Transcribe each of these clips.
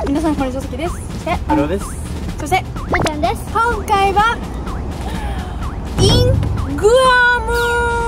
皆さんこんにちは、さきです。そしてハローです。 そしてなちゃんです。 今回はイングアム。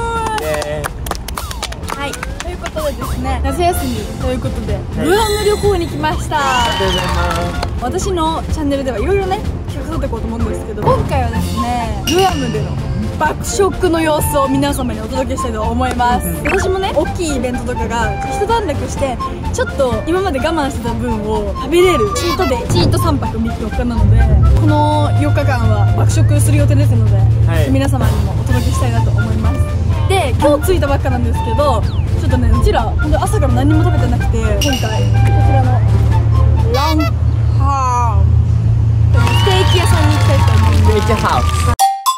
はい、ということでですね、夏休みということで、グアム旅行に来ました。 ありがとうございます。 私のチャンネルではいろいろね企画撮っていこうと思うんですけど、今回はですねグアムでの爆食の様子を皆様にお届けしたいと思います。私もね大きいイベントとかが一段落してちょっと今まで我慢してた分を食べれるチート3泊3日なので、この4日間は爆食する予定ですので、 はい、 皆様にもお届けしたいなと思います。で、今日着いたばっかなんですけど、ちょっとねうちら本当朝から何も食べてなくて、今回こちらのランハームステーキ屋さんに行きたいと思います。 ステーキハウス。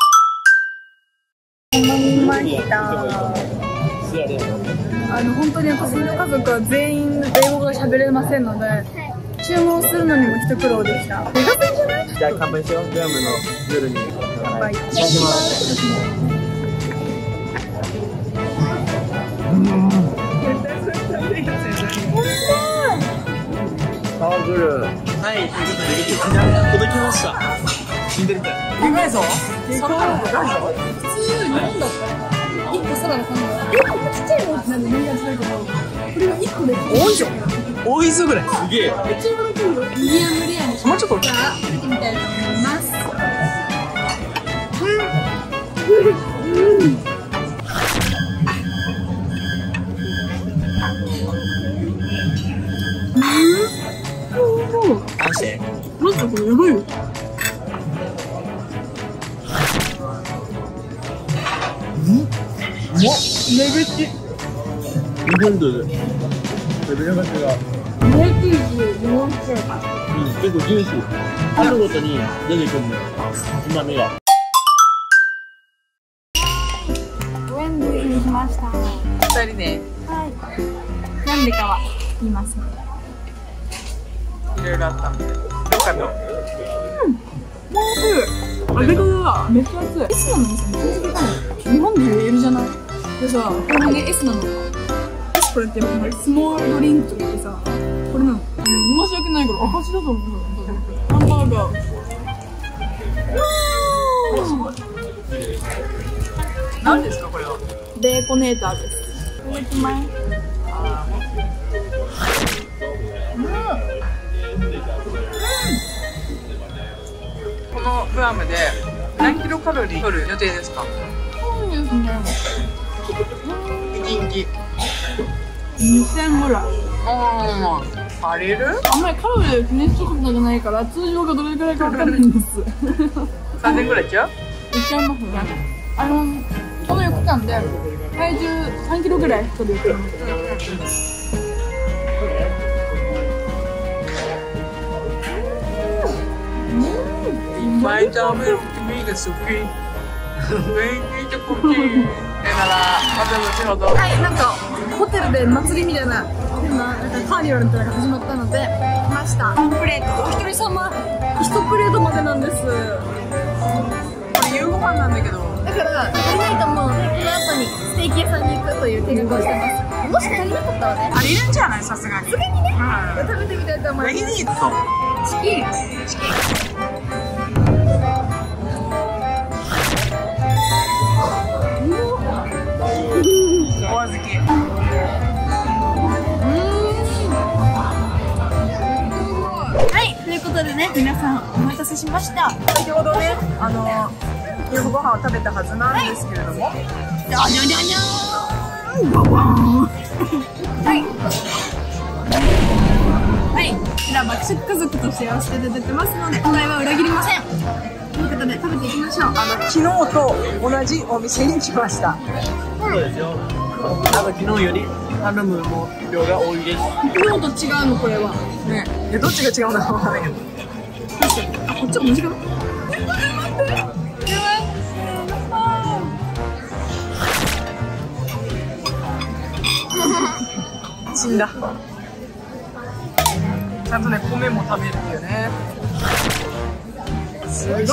来ました。本当に私の家族は全員英語が喋れませんので、注文するのにも一苦労でした。メガセンじゃない？ じゃあ乾杯しよう。グアムの夜に乾杯。 いただきます。パワフル。はい、ということで劇団が届きました。死んでるかい。 うまいぞ。サラダ普通日本だったら1個サラダ頼んだら、こんなちっちゃいのってなんで何が違うかも。これが1個で多いじゃん。多いぞぐらい。すげえ。 うちののミディアムレアにしもうちょっと。 じゃあ食べてみたいと思います。 安心。 マジでこれやばいよ。 レベチ。日本とレベルが違う。 294円。 結構ジューシー。食べるごとに出てくるのよ。旨味が。 ウェンディーズにしました。 2人ね。 はい。なんでかは言いません。 いろいろあったんで。よかった。 もうすぐ。あれがめっちゃ熱い。S なのにさ、めっちゃ冷たいの。日本で言えるじゃない。でさ、これね S なの。S これってスモールドリンクと言ってさ、これなの。申し訳ないから赤字だと思う。ハンバーガー。 何ですかこれは。 ベーコネーターです。いただきます。 このグアムで何キロカロリー取る予定ですか？ そうですね。 1日 2000ぐらい。 足りる？ あんまりカロリーを気にしたことがないから通常がどれくらいかわかんないんです。 3000ぐらいいっちゃう？ いっちゃいますね。この4日間で体重3キロぐらい取る予定なんです。 毎日食べる君が好き。めっちゃ好き。ならまた後ほど。 はい、なんかホテルで祭りみたいな変なカーニバルみたいなのが始まったので来ました。ワンプレートお一人様1プレートまでなんです。 これ夕ご飯なんだけど。 だから足りないと思う。この後にステーキ屋さんに行くという計画をしてます。もし足りなかったらね、 足りるんじゃない？さすがに。 さすがにね、食べてみたいと思います。 いいと。 チキン。 おあずき。 はい、ということでね、皆さんお待たせしました。 先ほどね、夕ご飯を食べたはずなんですけれども。 はい。はい、こちら爆食家族としてやらせていただいてますので、お題は裏切りません。ということで食べていきましょう。 昨日と同じお店に来ました。 そうですよ。昨日より頼むの量が多いです。 昨日と違うのこれは。 ね、どっちが違うのかわからないけど。 確かに。あ、こっちも同じかな。 死んだ。ちゃんとね、米も食べるっていうね。すごい。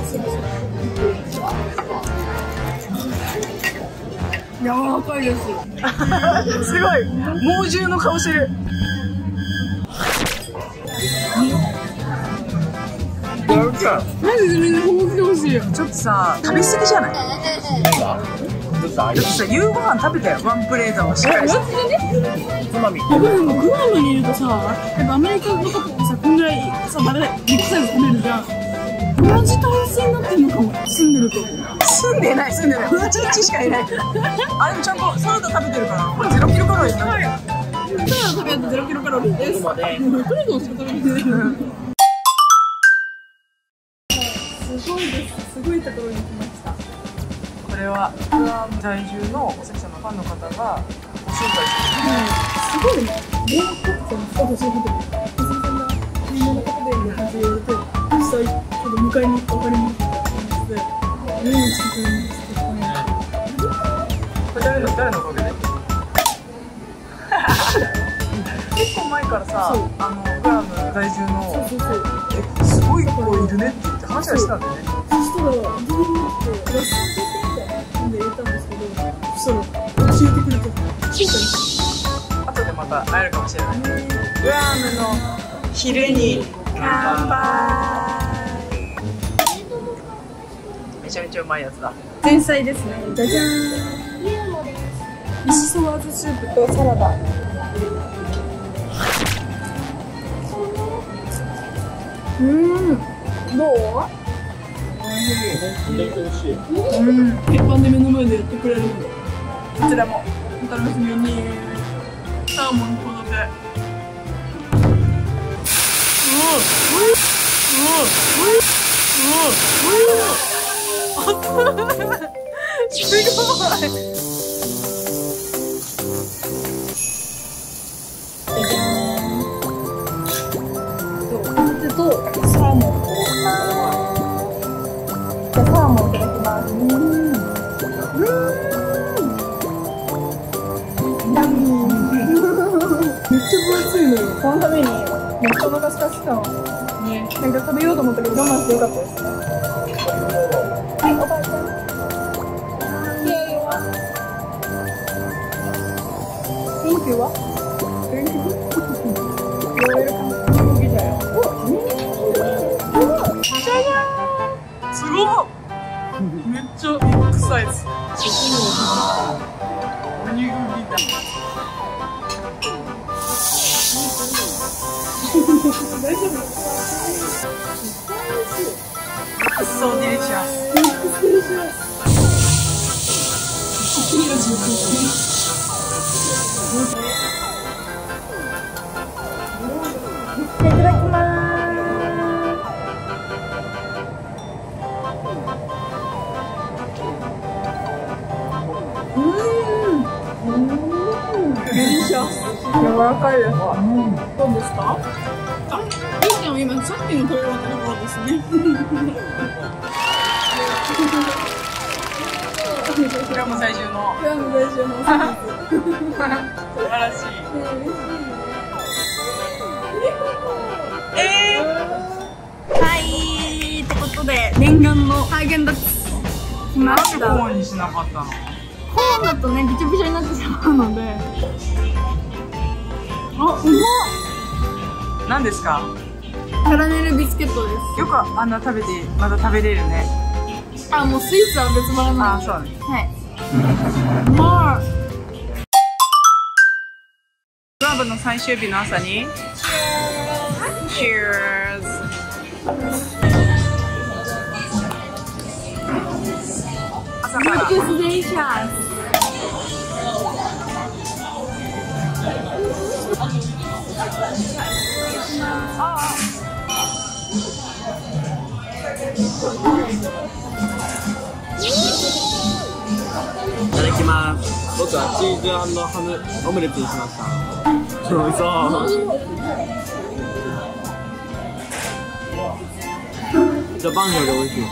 柔らかいです。 すごい猛獣の顔してる。 日本マジでみんなここ来てほしい。 ちょっとさ、食べ過ぎじゃない？ 何が？どうした？ だってさ、夕ご飯食べたよ。ワンプレートもしっかりして。 つまみ。 でもグアムにいるとさ、やっぱアメリカの方ってさ、こんぐらいさ、まだビッグサイズ食べるじゃん。同じ体勢になってるのかも。住んでると。 住んでない。うちうちしかいない。あ、でもちゃんとサラダ食べてるから、これ0キロカロリーになってる。 サラダ食べると0キロカロリーです。プレゾンしか食べてない。すごいです。すごいところに来ました。 これはグアム在住のお関さんのファンの方がご招待してすごいね。レアカットの私のホテル。おさんがみんなのホテルに始めると、実際ちょっと迎えに行ってお金持ってたんで、メインしてくれるんですけどね。 これ誰のおかげで？結構前からさ、グアム在住のすごい子いるねって言って話はしてたんだよね。 そしたら、自分になって、安いみたいな感じで入れたんですけど、そしたら、教えてくれて、 後でまた会えるかもしれない。グアムの昼に乾杯。めちゃめちゃうまいやつだ。 前菜ですね。じゃじゃーん。ビシソワーズスープとサラダ。どう？ めっちゃ美味しい。 鉄板で目の前でやってくれるので、 こちらもお楽しみに。サーモンこの手。すごい。ポテトとサーモン。じゃあサーモンいただきます。めっちゃ分厚いのよ。このためにめっちゃお腹すかしたの。ね、なんか食べようと思ったけど我慢してよかったです。はい、おばあちゃん。Thank you は？ Thank you。 すごい。めっちゃビッグサイズ。おにぎりだ。 大丈夫そうデリシャス。 いただきます。デリシャス。柔らかいです。どうですか？あ、ゆうちゃんは今さっきの食べ終わったところですね。 グアム在住の。 グアム在住のお酒です。 素晴らしい。 はい、ってことで念願のハーゲンダッツ来ました。 なんでコーンにしなかったの？ コーンだとね、びちゃびちゃになってしまうので。あ、うまっ。 何ですか？ キャラメルビスケットです。 よくあんな食べて、まだ食べれるね。 あ、もうスイーツは別腹なあ、 ので。 そうね。 はい。うまい。 グアムの最終日の朝に Cheers。 朝からデリシャス。 いただきます。僕はチーズ&ハムオムレツにしました。美味しそう。じゃあパンより美味しい。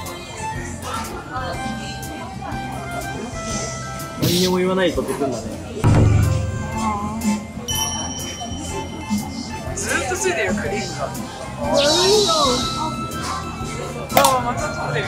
何にも言わないと出てくんだね。 ずーっとついてるクリームが。 悪いよ。 あ、また取ってる。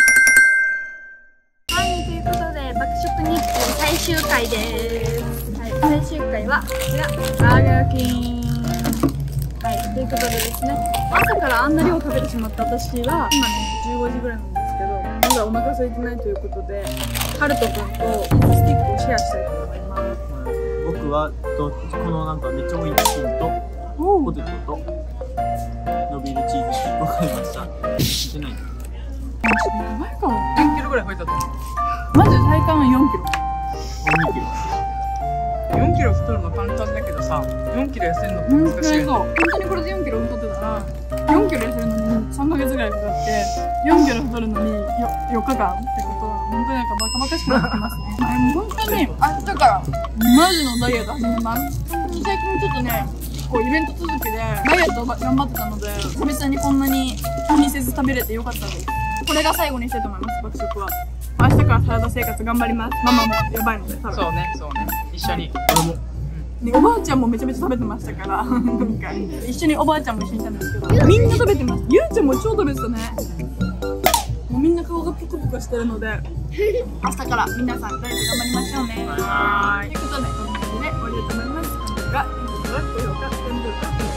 はい、ということで爆食日記最終回です。はい、 最終回はこちらバーガーキング。はい、ということでですね、朝からあんな量食べてしまった私は今ね15時ぐらいなんですけど、まだお腹空いてないということで、ハルト君とスティックをシェアしたいと思います。 僕はこのなんかめっちゃ多いチキンとポテトと伸びるチーズスティックを買いました。してない。 やばいかも。 4キロぐらい増えたと思う。 マジで体感は4キロ。 2キロ。 4キロ太るの簡単だけどさ、4キロ痩せるのって難しいよね。 本当にこれで4キロ太ってたら、4キロ痩せるのに3ヶ月ぐらいかかって、4キロ太るのに4日間ってことは、本当になんかバカバカしくなってきますね。もう本当に、明日からマジのダイエット始めます。最近ちょっとね、こうイベント続きでダイエット頑張ってたので、久々にこんなに気にせず食べれてよかったです。これが最後にしたいと思います、爆食は。明日からサラダ生活頑張ります。ママもやばいので、多分。 そうね、そうね。一緒に。 俺も。 ね、おばあちゃんもめちゃめちゃ食べてましたからなんか一緒におばあちゃんも一緒にいたんですけど、みんな食べてました。ゆうちゃんも超食べてたね。もうみんな顔がピクピクしてるので明日から皆さんダイエット頑張りましょうね。 はーい。 ということでこの辺で終わりたいと思います。がいいねとか高評価、全部